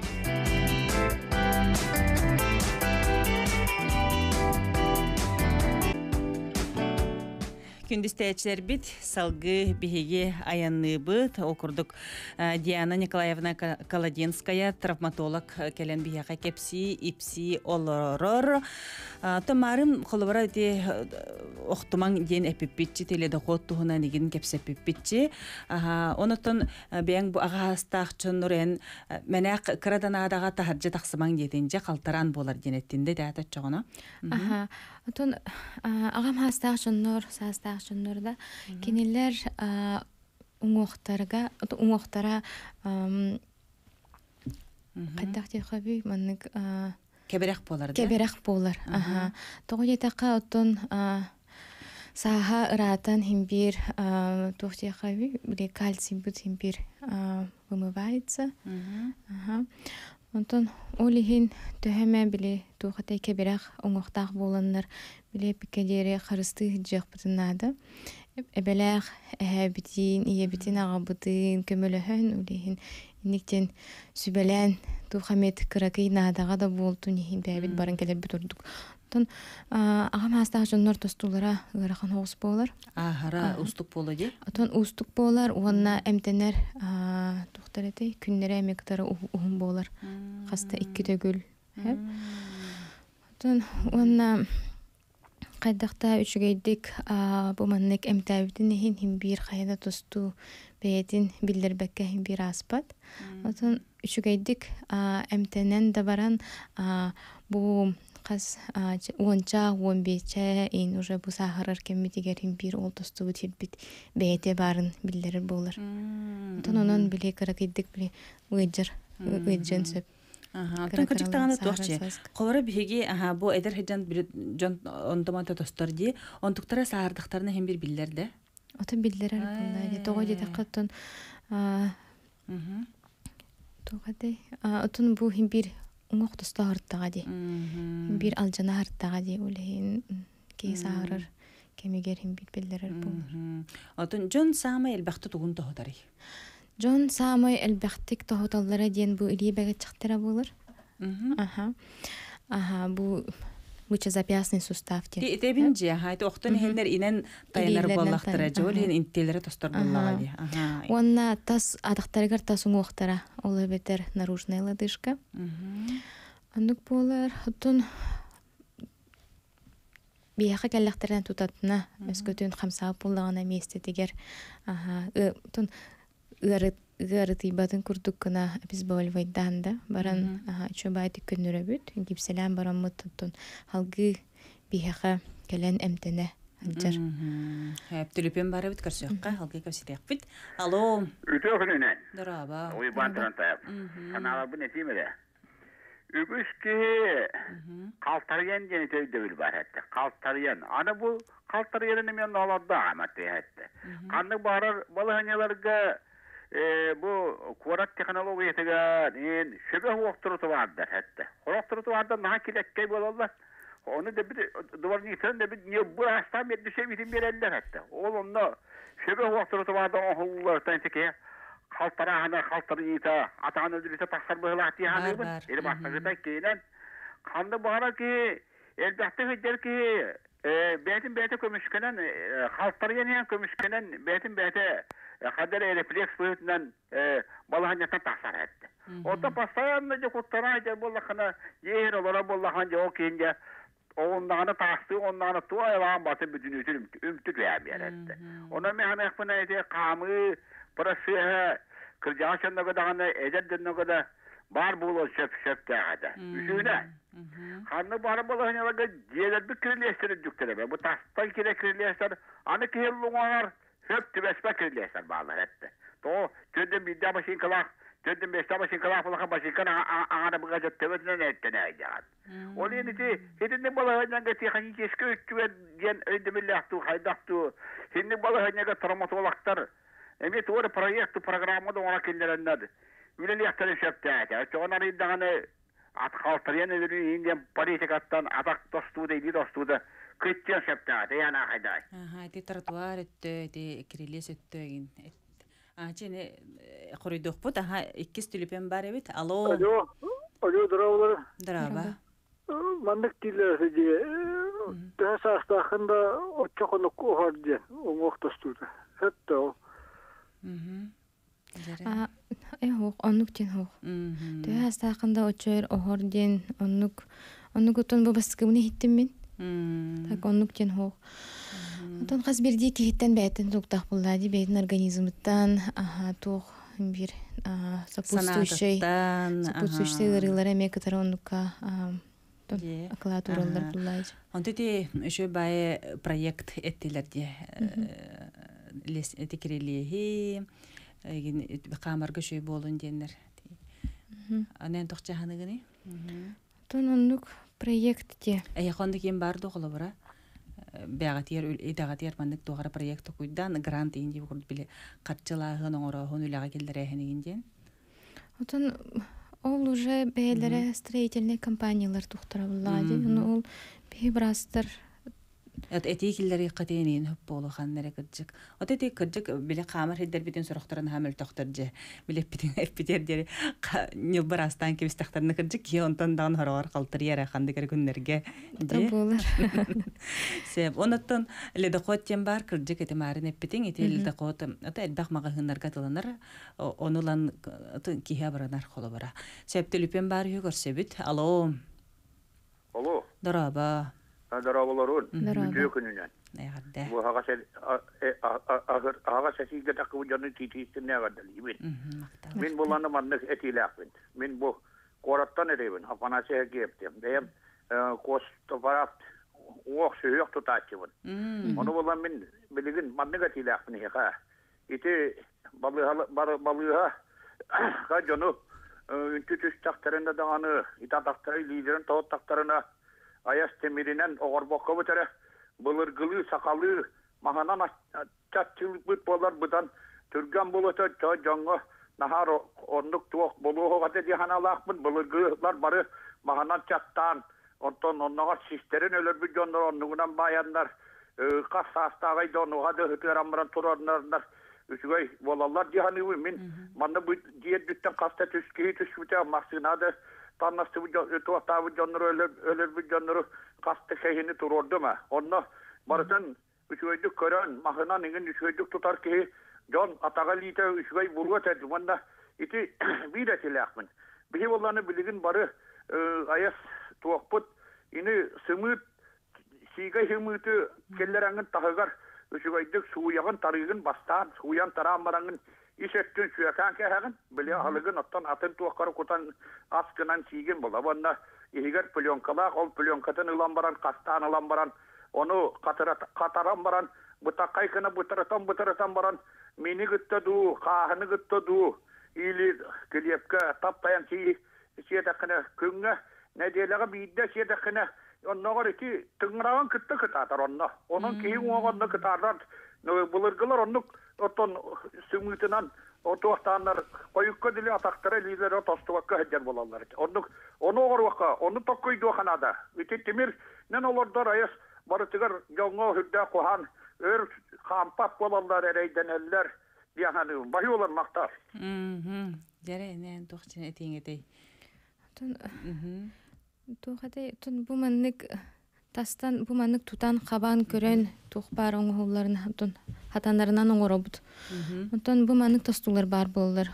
Күндістәчілер бит, салғы бігеге аянны бұд, окурдық Диана Николаевна Каладинская, травматолог кәлен бігеға кепси, ипси олорор. Томарым қолыбыра де оқтымаң ден әпіппетчі, теледі қот тұғына неген кепсі әпіппетчі. Онытын бәң бұ аға астақ чоннырен мәнәқ қырадан адаға тахаржы тақсымаң деденже қалтаран болар денеттінде дәті чоғына. Отон ағам хастақ жоннор, састақ жоннорда кенелер уңоқтарға, уңоқтара қайдақ дейқа бүй, маннык кеберек болар, да? Кеберек болар. Тоғы етаққа отон саға ыратан химбир тоғы дейқа бүй, біле кальций бұд химбир вымывается. Онтон олихин төһәмә биле тухатай кеберәк оңоқтақ боланнар биле пикедере харысты жак бутынады. Эбеләк әбитин, иебитин агабытын көмөлөһөн олихин инниктен сүбелән тухамет кыракый надага да болту нихин бәбит барын келер бутурдук. Тон агам хастак жоннор тостулара ырахан хос болар. Ахара устук болу де. Тон устук болар, уанна эмтенер тухтарете күннере мектары ухун болар. Хаста икки төгүл. Тон уанна кайдакта үчүгейдик бу маннык эмтабитин хин хим бир кайда тосту бейтин билдербекке хим бир аспат. Тон үчүгейдик эмтенен да баран бу Қас онча, он бече, ен уже бұ сағырар кемметегерін бір ол тостуы тербет бәйте барын білдері болар. Тон онын біле қаракайдық біле ұйджыр, ұйджын сөп. Тон көчіктағаны тоқчы. Қолары біге бұл әдір хеджан жон ондаманта тостар де, онтықтара сағырдықтарына хем бір білдерді? Отын білдері бұлда. Тоғы деді қаттын тоғады. Отын бұл хем бір уңоқ тұста ғырттаға де. Бір алжана ғырттаға де. Олейін кей сағырыр. Кемегер хем бір білдерір болыр. Отын жон сағымай әлбәқті тұғын тұғыдары? Жон сағымай әлбәқтік тұғыдалары ден бұл үлі бәге чықтыра болыр. Бұл лучезапястный сустав де. Тебін же, хайты оқтын хендер инен тайынар боллақтыра же, олейін интелері тостар боллаға де. Онна тас адықтарығар тасың оқтара. Олы бетер наружная лодыжка. Анық болар. Оттын бияқы кәліқтерден тұтатына өскөтін қамсағы болдағына местетігер. Оттын ғарыты батын күрдік күна обезболивайдан да. Баран үші байты күнірі бүт. Гипселян баран мұттын халғы бияқы кәлін әмтіне. Түліпен бары бүт көрсіққа, халғы көпсетек бүт. Алло. Үті өкінінен. Дұраба. Ой, бантыран тайып. Санаға бұл нетеймеді. Үгіскі қалтарген дені тәуді біл бар әтті. Қалтарген. Аны бұл қалтаргеніне мен алады ғаматты әтті. Қанды барар балығаняларға бұл қорат технологиятыға шөбе оқтырыты бардыр әтті. Оқтырыты бардыр наға келеккей болалар. Onu da bir duvarın yıksan da bir niye bu hastam bir şey bitim verirler hatta. Oğlum da şöyle vakti vardı oğullardan çekeye. Kaltara hana kaltara yita. Atağın ödülüse taksar bıhıla hati hanımın. Eli başlıkta keylen. Kandı bara ki elbette hüccer ki betin bete kömüşkenen halkları yeniyen kömüşkenen betin bete kadar refleks boyutundan balahanyatan tahsar etti. Orada pasayanlıca kutlarayca bollakana yer olara bollakanca o kiyince onlarını tahsı, onlarını tuğa ayağın batı bütün üçün ümtük veya bir etti. Ona mehane ekbına ete kamı, pırasıya, kırcağı şunda kadağına, ecedden kadar bar bulu şöp şöp kağıda. Üçüne. Kanlı barı balahanyalaga ciğerler bir kirliyeştirin cüktüre. Bu tahsıdan kire kirliyeşler, anı kihirluğun var, höp tübesme kirliyeşler bağlar etti. Doğu, çöndüm bir başın kılak, çöndüm beşte başın kılak falaka başın kılak, ağana bu gacet tübesine ne etti ne edeceğiz. Onun için, hindi balahanyalaga gati hangi keşke üççüve diyen öndemillahtu, haydahtu, hindi balahanyalaga traumatologlar, emet doğru proyektu programı da ona kindirenler. Üleli yaktarı şöpte. Çoğunlar iddiğini at kaltırıyan ödülü indiğin politikattan atak dostu da ili dostu da kıtçın şöpte. Yani hayday. Aha, di trotuar öttü, di kirilies öttü. Açene koridor bu daha ikis tülüpen var evet. Alo. Alo. Alo dravlar. Draba. Mandık dilleri diye. Daha sastağında o çok onu kohardı. O vaktostu da. Hatta o. Mhm. А, э, хох, оннук тен хох. Тэ хастаакында очор охорден оннук оннук отон бабаскыбыны хиттим мен. Так оннук тен хох. Отон хас бирди кихиттен бәйтен туктак буллади бәйтен организмыттан аха тух бир сопутствующий сопутствующий ырылар эме кытар оннукка аккулатуралар буллади. Онтети еще бай проект эттилер де лес этикрелиһи Egen kamarga şöy bolun denler. Anen toqçahanıgını. Ton onluk proyekt diye. Ey xonda kim bardı oğlu bura. Bəğat yer idagat yer mandık doğara proyekt kuydan grant indi kurd bile qatçılağın ora honulağa geldirehininden. Ton ol уже бәйләре строительный компаниялар тухтара буллади. Ул бибрастыр От этикиллери катенин хөп болу ханнере кыржык. От эти кыржык биле камер хеддер битен сурахтарын хамел тохтыржы. Биле битен эпидер дери не барастан кебис тахтарны кыржык ки онтан дан хорор калтыр яра ханды кер күннерге. Болар. Себ онаттан леде коттен бар кыржык эти марын эпитен эти леде кот. Ата элбак мага хыннарга тыланар. Онулан киһа баранар холо бара. Себ телепен бар югөрсөбүт. Алло. Алло. Дораба. Darabalarun, üçü gününden. Ne kadar? Bu haga sen ahır haga sesiyle takıp canı titiştin ne kadar libin. Min bulanı manlık etilakın. Min bu korattan edeyim. Hafana şey geptim. Deyim kostu parat oğuk suyuk tutaçıvın. Onu bulan min bilgin manlık etilakın heka. İti balığa balığa ha canı üntütüş taktarında dağını ita taktarı liderin tağut taktarına Ayas temirinen oğur boka butere, bılırgılı, sakalı, mahanan çatçılık büt bolar budan, türgan buluta çoğu canğı, nahar onluk tuğuk buluğu hadi dihan alakbın, bılırgılar barı, mahanan çattan, ondan onlara sisterin ölür bir canlar, onluğundan bayanlar, kas hastağay donu, hadi hıtıramıran turanlarlar, üçgay, volallar dihanı min, manna bu diyet dütten kasta tüsküyü tüsküyü maksinadı, Tanrısı bu tuhafta canları ölür ölür bu canları kastı şeyini tururdu mu? Onu barısan üçüydük kören mahına ningin üçüydük tutar ki can atagalite üçüy vurgu tercih. Bunda iti bir de silahmın. Bir olanı bilgin barı ayas tuhafput ini sımıt siga hımıtı kellerangın tahıgar üçüydük suyağın tarığın bastan suyan tarambarangın İşettin süyakan kehagin, bile halıgın attan atın tuğakları kutan askınan çiğgin bula. Bunda ihiger plyonkalak, ol plyonkatın ılambaran, kastan ılambaran, onu kataran baran, butakay kına butaratan butaratan baran, mini gıtta du, kahını gıtta du, ili kiliyepke taptayan çiğ, şeydekine künge, ne diyelega bidde şeydekine, onlara ki tıngırağın kıtta kıtatar onna. Onun kihin oğanını kıtatar, bulurgular onluk, Oton sümütünen otohtanlar koyukka dili ataktara lideri tostuvakka heccer bolanlar. Onu onu orvaka, onu tokkuydu hanada. Iti timir nen olurlar ayas barıtıgar jongo hüdda kohan ör kampak bolanlar ereyden eller diyanı bahi olan maktar. Mhm. Jere ne dokçun etin etey. Ton Тухаты тун бу маннык тастан бу маннык тутан хабан көрөн тухпар оңголларын тун хатандарынан оңоробут. Онтон бу маннык тостулар бар боллар.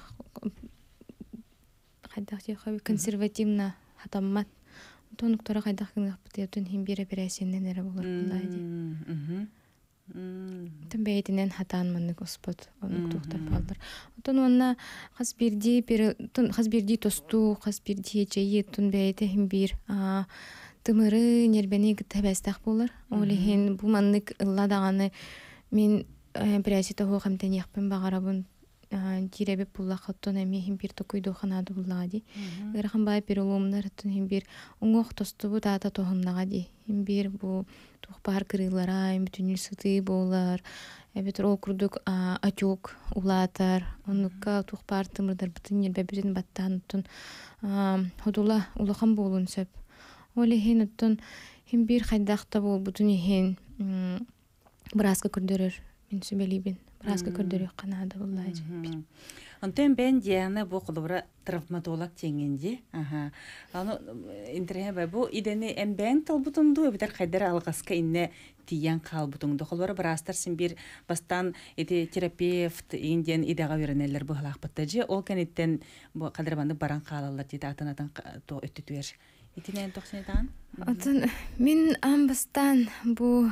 Кайдак жеха консервативна хатаммат. Онтон уктора кайдак гыпты тун химбир операциянен эре болор булайды. Тон бейтинен хатан маннык оспот онук тухтар балдар. Онтон онна хас бирди тун хас бирди тосту хас бирди чейи тун бейте химбир а тымыры нербени гытабастак болар. Олихин бу маннык ылла даганы мен пресита хо хамтен якпен багарабын тиребе булла хаттон эми химбир токуйду ханады буллади. Гырхан бай переломнар тун химбир оңох тосту бу дата тохуннага ди. Химбир бу тухпар кырылара бүтүнүл сыты болар. Эбет рол курдук атюк улатар. Онукка тухпар тымырдар бүтүн нербе бүтүн баттан тун ходула улахан болун сөп. Олихин оттон химбир хайдакта бол бүтүн ихин браска көрдөрөр. Мен сөбелибин. Браска көрдөрөк канада буллайжы. Онтен бен Диана бу кулура травматолог теңенди. Аха. Аны интернет бу идени эмбен талбутунду битер кайдар алгаска инне тиян калбутунду. Кулура брастар син бир бастан эти терапевт индиен идага беренелер бу халакпаттажы. Ол кенеттен бу кадырбанды баран калалар диде атанатан то өттүтөр. Итинен токсендан? Атын мен амбастан бу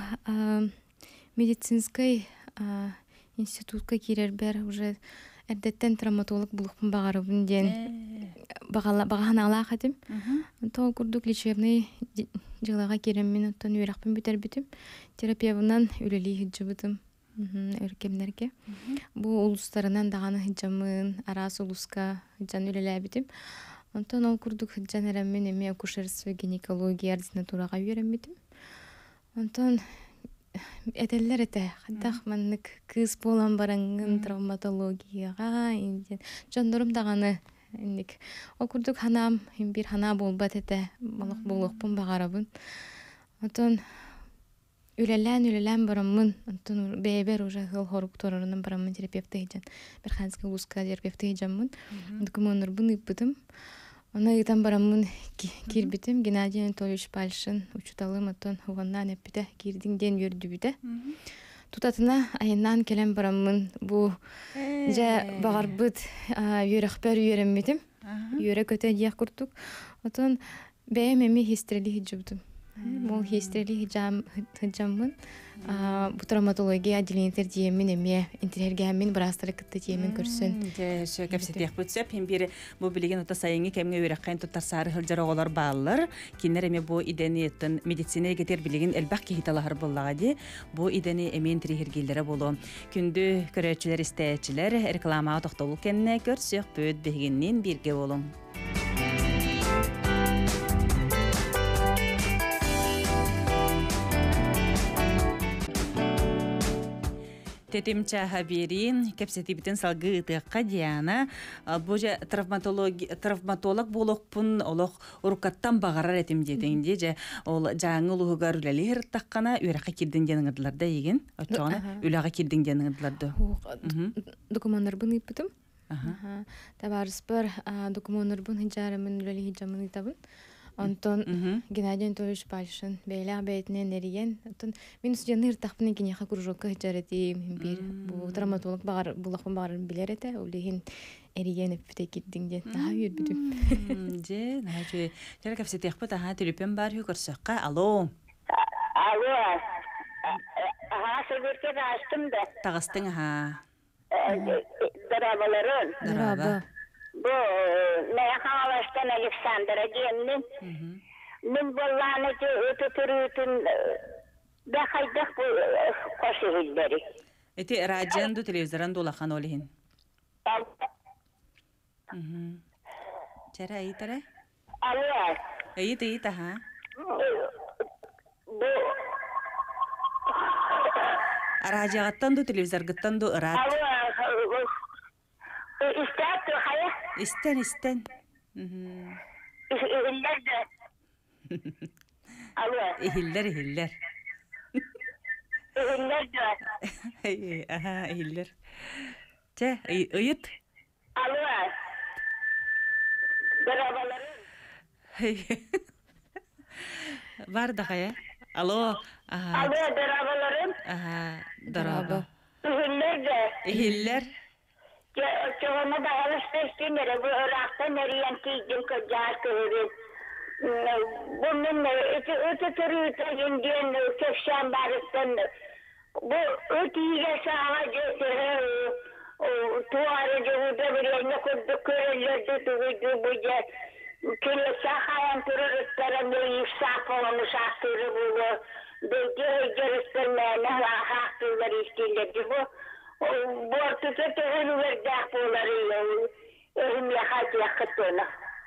медицинской институтка кирербер уже эрдеттен травматолог булукпун багарыбын ден багана ала хатым. То курдук лечебный жылага кереммен оттон үйракпын бүтер бүтүм. Терапевтынан үлели хиджыбытым. Өркемнерге. Бу улустарынан даганы хиджамын, арас улуска хиджан үлеле бүтүм. Онтон ол курдук хиджан эреммен эми акушерство гинекология ординатурага үйренбитим. Онтон Этеллер эте хаддах маннык кыз болан бараңын травматологияга инден жондорум даганы индик окурдук ханам бир хана болбат эте балык болукпун багарабын. Онтон үлелен үлелен барамын. Онтон бебер уже хыл хорук торорунун барамын терапевт эжен. Бир ханска узка терапевт эженмин. Документер буны иппытым. Она и там барамын кирбитим Геннадий Анатольевич Пальшин учуталым отон хуганнан эппите кирдин ден йөрдүбүтэ. Тутатына айынан келем барамын бу жа багарбыт йөрөкпөр йөрөммитим. Йөрө көтө дияк куртук. Отон бээмеми хистрели хиджубдум. Мол хистрели хиджам хиджаммын. Бу травматология отделениетер диемин эме интерергамин брастары кытты диемин көрсүн. Же кепсетек бүтсөп хем бири бу билеген ота сайыңы кемге үйрөккөн туттар сары хылжар оголор баалар. Кинер эме бу идениеттен медицинага кетер билеген элбак кихиталар боллагы. Бу идени эмен трихергилдере боло. Күндү көрөчүлөр истечилер реклама токтолук кенне көрсөк бөт бегеннен бирге болуң. Тетимча хаберин кепсетибитен салгы ытыкка Диана бу же травматолог травматолог болохпун олох урукаттан багарар этим жетеңди же ол жаңы улугар үлелер таккана үракка кирдин жаныңыдларда еген очогона үлага кирдин жаныңыдларда документтер буны иппитим. Аха. Табарыс бер документтер буны жарымын үлели хижамын итабын. Антон Геннадий Анатольевич Пальшин бейлер бейтнен эриген. Антон мен студенттер тахпын кинеха кружокка жаретим бир бу травматолог багар булакпын багар билер эте. Улеген эриген эпте киддиңден. Аха юрбүдүм. Же, нажы. Жара капсетек бу таха телефон бар көрсөккө. Алло. Алло. Аха, сөбөркө ачтым да. Тагыстың аха. Дарабаларын. Дараба. Bu ne havalaştan Alexandra diyelim. Min bollana ki ötütürütün da haydak bu koşuhilleri. Eti radyandu televizyoran dolakan olihin. Çara iyi tara? Alo. İyi de iyi taha. Bu Radyagattan du televizor gittan du rad. Alo. İstat haya. İsten isten. İller de. Alo. İhiller ihiller. İller de. Aha ihiller. Çe ıyıt. Alo. Beraberlerin. Var da ya. Alo. Aha. Alo darabalarım. Aha. Daraba. Ühüller de. Ehiller. Çoğuna da alışveriştim yere. Bu Irak'ta neriyen kiydim kocağız köyü. Bunun öte öte türü öte indiyen köşen barıştan. Bu öte iyice sağa götürü. Tuvarı cıvıda bir yerine kurduk körelerde tuğuydu bu yer. Kilise hayan türü ıstara yüksek olmuş aktırı bu. Belki heyceristlerine haktırları istiyorlardı bu. Bu ortada tehir verdik bunları. Ehim yakat yakıtını.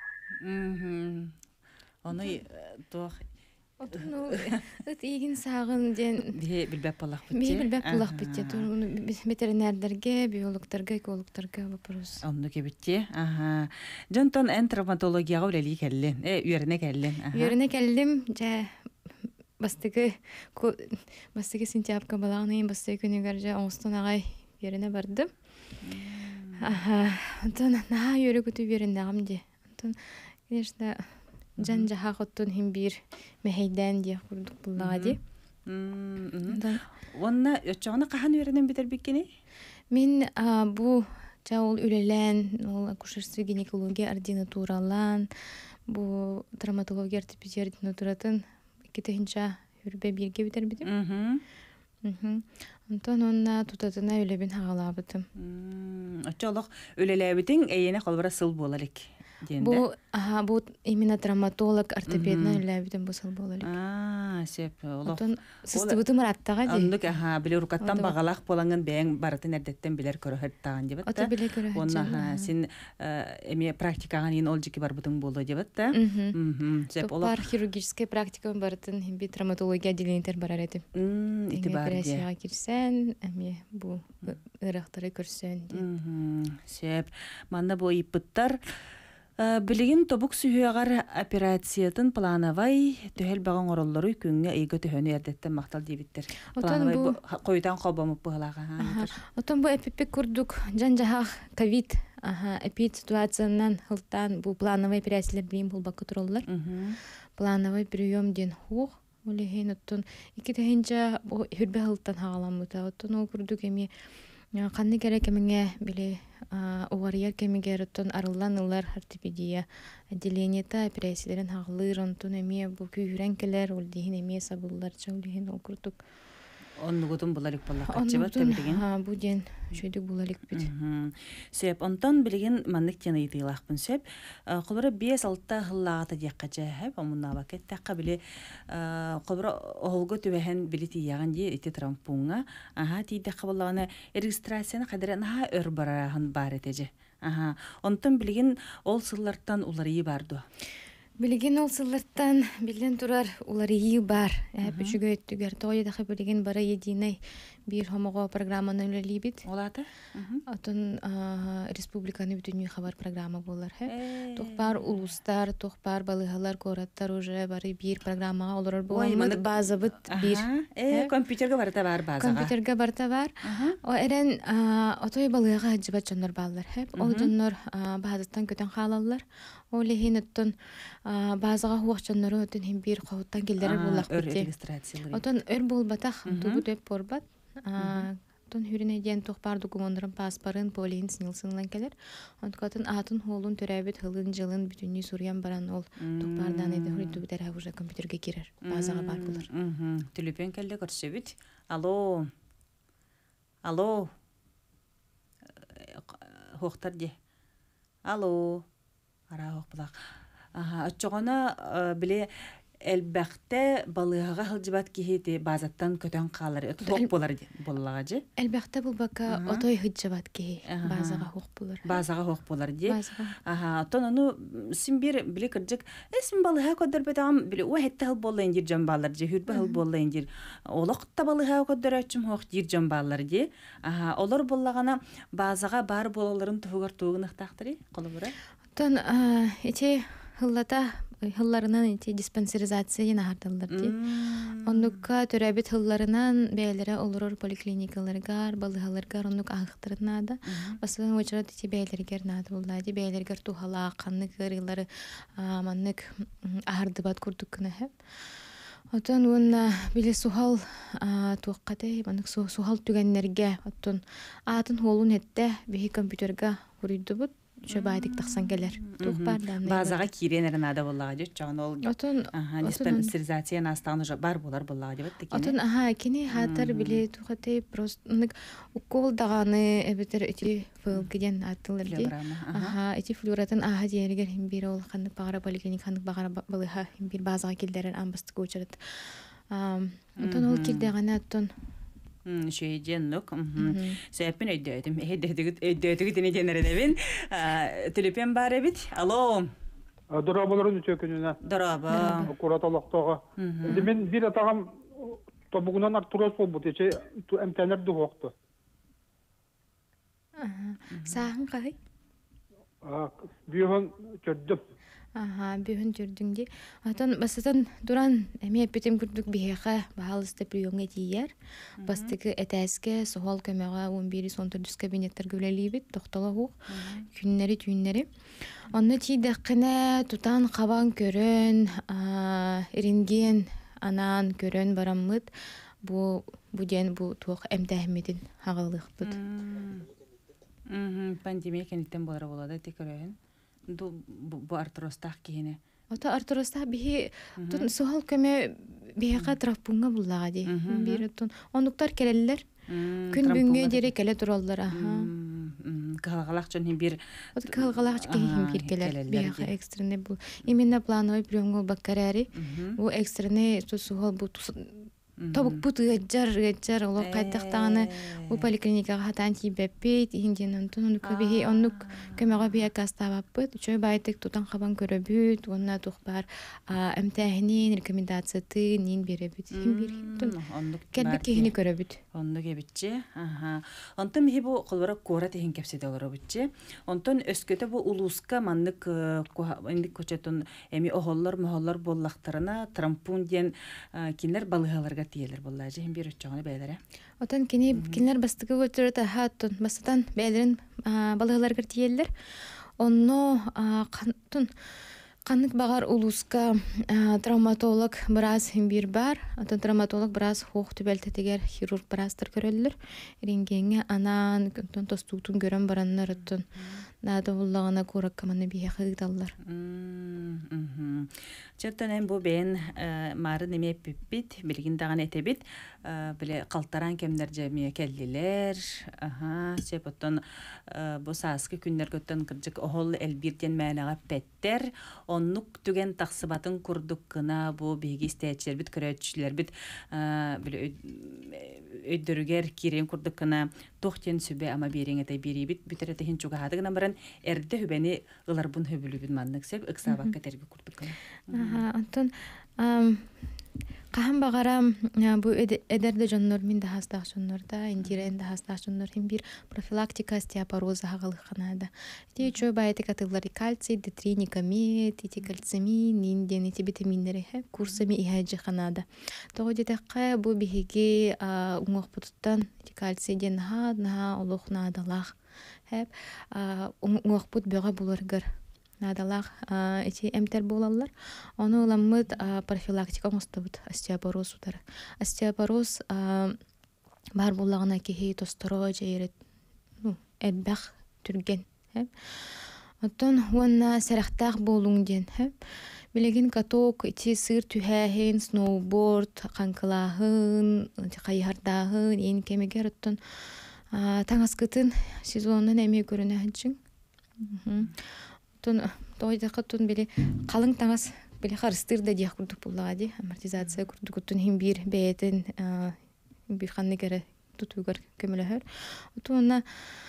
Mhm. Onu doğ Отуну ыт ийгин сагын ден бе билбеп балак бит. бе билбеп булак битте. Туруну ветеринардерге, биологтарга, экологтарга вопрос. Онну кебитти. Ага. Жонтон эн травматологияга үлели келлин. Э, үйөрүнө келлин. Ага. Йөренә келдим, жа бастыгы бастыгы сентябрьга балагын бастыгы күнүгөр жа оңстон агай йөренә бардым. Ага. Онтон на йөрө күтү йөрендәгем ди. Онтон конечно жан жаха коттун хим бир мехейден ди курдук буллага ди. Мм. Онна өчөгөнө кахан үйөрүнөн битер биккени? Мен бу жаул үлелен, ол акушерство гинекология ординатуралан, бу травматология ортопедия ординатуратын икитинча үрбе бирге битер битим. Мм. Мм. Онтон онна тутатына үлебин хагалабытым. Мм. Очолок үлелебитин эйене колбара сыл болалык. Бу аха бу именно травматолог ортопедна үлебитим бу сыл болалык. А, сеп олок. Онтон сыстыбытым раттага ди. Андык аха биле уркаттан багалак боланган бең барын эрдеттен билер көрөһөттаган дебет. Ата биле көрөһөт. Онна син эме практикаган ин олжики бар бутун болду дебет да. Мм. Сеп олок. Бар хирургическая практика бартын химби травматология отделениетер бар эти. Мм, ити бар ди. Операцияга кирсен, эми бу ырактары көрсөн ди. Мм. Сеп манда бу иппыттар билигин тобук сүйөгөр операциятын плановай төһөл баган ороллору күнгө эйгө төһөнү эрдеттен мактал дебиттер. Плановай койтан кобомуп быгалага. Отон бу эпипек курдук жан жаха ковид аха эпид ситуациянан хылтан бу плановый операциялар бирин булбакка тураллар. Плановый прием ден хух улехин оттон ики тахинча бу хүрбе хылтан хагаламыта. Оттон ол курдук эми канны керек эмеңе биле угарьяр кемигерттон арыллан ылар ортопедия отделениета операцияларын хаглыр онтон эми бу күйрен келер ул дихин эми сабыллар чаулихин ол курдук. Оннугутун булалык боллак чебат билген. Ха бу ден шөйдүк булалык бит. Сеп онтон билген маннык тени итилакпын сеп. Колбара бес алты хыллагата дяккача хеп амунна вакет такка биле колбара олго төбөһен билити яган ди ити трампунга. Аха тиде кабыллагана регистрацияны кадерен ха өр барахан бар этеже. Аха онтон билген ол сыллардан улары барды. Билген ол сыллардан билен турар улары бар. Бүчүгө өттүгөр тойда хэ билген бара единый бир хомого программаны үлелибит. Олата? Атын республиканы бүтүнү хабар программа болар хэ. Тохпар улустар, тохпар балыгалар кораттар уже бары бир программага олар болмады база бит бир. Э компьютерге барта бар базага. Компьютерге барта бар. О эрен отой балыга жыбат жоннор баллар хэ. Ол жоннор базаттан көтөн халаллар. Ол хинеттен базага хуакчаннары өтөн хим бир кауттан келдер булак бит. Отон өр болбатах тугу деп борбат. Тон хүрүнө ден тохпар документтарын паспортын полин снилсынлан келер. Онткатын атын холун төрөбүт хылын жылын бүтүнү сурян баран ол тохпардан эде хүрүтү битер уже компьютерге кирер. Базага бар булар. Телефон келди көрсөбүт. Алло. Алло. Хоктар ди. Алло. Ара хокпулак. Аха, очогона биле элбәхтә балыгага хылҗыбат кихите базаттан көтөн калыр. Ток болар боллага же. Элбәхтә бул бака отой хылҗыбат ки базага хок булар. Базага хок булар ди. Аха, тонону син бир биле кырҗык. Эсин балыга көдөр бетам биле у хетте хыл боллайн дир жамбалар же, хүрбе хыл боллайн дир. Олокта балыга көдөр өчүм хок дир жамбалар ди. Аха, олар боллагана базага бар болаларын тугар тугын тактыры колобура. Тон эти хыллата хылларынан эти диспансеризация нахардылар ди. Ондукка төрөбүт хылларынан бээлере олорор поликлиникаларга, балыгаларга ондук агыктырнада. Басылын очрот эти бээлергер нады булда ди. Бээлергер тухала канны кырылары маннык ардыбат курдук кына хеп. Отон уонна биле сухал туаққатай манык сухал түгеннерге оттон атын холун хетте бихи компьютерга урuyдубут чөбайдык тахсан келер. Тух бардан. Базага киренер нада боллага жөт жан ол. Отон аха диспансеризация настаны бар болар боллага деп текене. Отон аха кини хатар биле тухатай просто ник укол даганы эбетер эти фыл геден атылыр ди. Аха эти флюоратын аха диергер хим бир ол ханны багара поликлиник ханны багара балыха хим бир базага килдерен амбастык учурат. Ам отон ол кирде гана отон şeyden nok. Sepin ödeydim. Ödeydik ödeydik ne generedevin. Telepen var bit. Alo. Darabaların çökününe. Daraba. Kurataloqtağa. Demin bir atağım tobuğundan arturos oldu diye tu emtener de yoktu. Sağın kay. Büyüğün çördüm. Aha, büyüğün çördüm di. Atan basatan duran emi epitim kurduk biheqa bahalısda priyonga diyer. Bastıkı eteske sohal kömeğe on bir on dört kabinetler gölelibit toxtala huq. Günleri tüynleri. Onu tiydaqına tutan qaban körön, iringen anan körön baramıt. Bu bu den bu tuq emtahmedin haqalıqbıt. Mhm, pandemiya kenitten bolara bolada tekrarın. Du bu artrostaq kene. Ota artrostaq bihi tun sohal köme biheqa trapunga bulladi. Bir tun onuktar keleller. Gün bünge dere kele turallar aha. Kalgalaq çön bir Ota kalgalaq çön bir keler biheqa ekstrene bu. Imенно плановый приём баккарари. Bu ekstrene sohal bu Тобук бут гыджар гыджар оло кайдактаганы у поликлиникага хатан тибеппит инденен тунун көбихи оннук көмөгө бия кастабаппыт чөй байтык тутан кабан көрөбүт онна тухбар эмтехнин рекомендацияты нин беребит бир тун келбек кехини көрөбүт онну кебитчи аха онтон михи бу колбара кора техин кепседе олоробутчи онтон өскөтө бу улуска маннык инди көчөтөн эми оголлор мохоллор боллактарына трампун ден кинер балыгаларга тиелер буллар жем бир өчөгөнө бейлере. Отан кини кинер бастыгы өтөрөтө хаттын бастан бейлерин балыгаларга тиелер. Онно кантын канык багар улуска травматолог браз бир бар. Отан травматолог браз хох түбөлтетегер хирург бразтыр көрөлөр. Рингеңе анан тон тостутун көрөн бараннар оттон. Нада буллагына корак каманы бие хыгдаллар. Мм. Чертен бу бен мары неме пиппит, билгин даган этебит, биле калтаран кемдер жемие келдилер. Аха, сепоттон бу саскы күннер көттөн кыржык ohol элбирден мәнага петтер, оннук түген таксыбатын курдук кына бу биги истечер бит көрөчүлөр бит биле өйдөргөр кирен курдук кына тохтен сүбе ама береңете берибит битерете хинчуга хадыгына баран эрде хүбени ылар бун хөбүлүбүн маннык сеп ыксабакка терби курдук кына. Аха, антон кахан багарам бу эдерде жоннор мин да хастак жоннорда индирен да хастак жоннор хим бир профилактика остеопороза хагалыканада. Ти чөй байты катылары кальций, ди три, никомет, ти кальцимин, инден, ти витаминдери хеп курсами ихаджы ханада. Того детекка бу бихиги уңок путтан ти кальций ден ха на олохна далах хеп уңок пут бага буларгар. Надалах эти эмтер болалар. Оны уламмыт профилактика мустабыт остеопороз утары. Остеопороз бар боллагына кихи тосторо жайрет, ну, элбах түрген. Оттон уанна сарахтах болуң ден. Билеген каток, эти сыр түхәхен, сноуборд, қанкалахын, қайхардахын, ен кемегер оттон таңаскытын сезонын әме көріне ханчың. Тон тойда катун били калың таңас били харыстыр да дия курдук буллади амортизация курдук тун хим бир бетен бир ханны кере тутугар көмөлөр. Тонна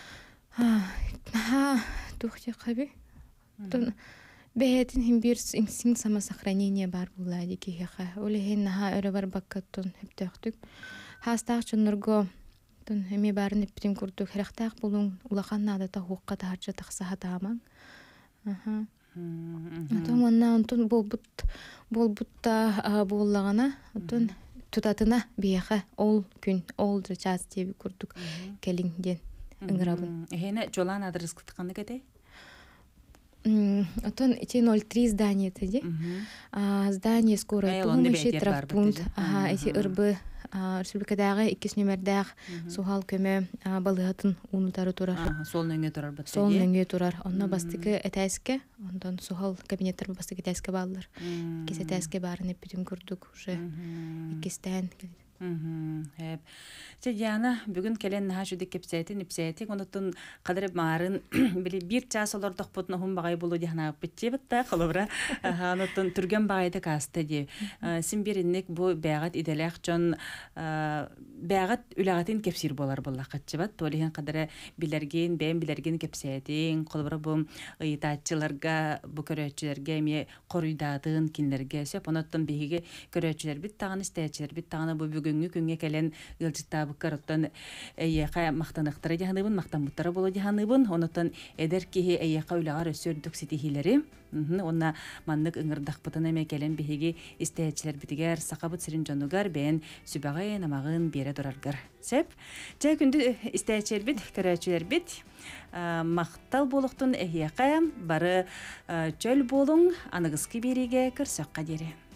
ха тухти каби. Тон бетен хим бир син сама сохранение бар буллади ки ха. Оле хен ха өрө бар баккаттон хептөктүк. Хастак чонорго тон хеми барын эптим курдук херактак булун улахан надата хукка таарча такса хатаман. Аха. Атон манна антон болбут болбутта боллагана антон тутатына бияха ол күн ол час деп курдук келиңден ыңырабын. Эхене жолан адрес кытканды кете? отон эти ноль три здание теди. Здание скоро помощи травпункт. Ага, эти ырбы республикадагы иккис номердах сухал көмө балыгатын унутары турар. Сол нөңө турар бат. Сол нөңө турар. Онна бастыкы этәскә, ондан сухал кабинеттер бастыкы этәскә баллар. Кесе этәскә барын бүтүн күрдүк уже. Иккистен. Хеп. Сәяна бүгүн келен наха жүдик кепсәти, нипсәти, онотун кадырып марын били бир час олордох бутна хум багай болу дихана битти битта калыбра. Онотун түргөн багайды касты ди. Син биринник бу бәгат иделек жон бәгат үләгатын кепсир болар буллакчыбат. Толиһен кадары билерген, бәм билерген кепсәтин, калыбра бу ыйтатчыларга, бу көрөччүләргә ме коруйдатын кинләргә сөп, онотун биһиге көрөччүләр бит тагын истәчиләр бит тагын бу бүгүнгү күнгө келен ылжыттабы карыттан эйяка мактаныктары жаһаныбын, мактанбыттары боло жаһаныбын, онотон эдер кихи эйяка үләгар өсөрдүк ситихилери. Онна маннык ыңырдакпытын эме келен биһиги истәчиләр битигер сакабыт сирин жонугар бен сүбагай намагын бере тураргар. Сеп, жай күндү истәчиләр бит, көрөчүләр бит. Мактал болуктун эйяка бары чөл болуң аныгыскы бериге кырсакка дере.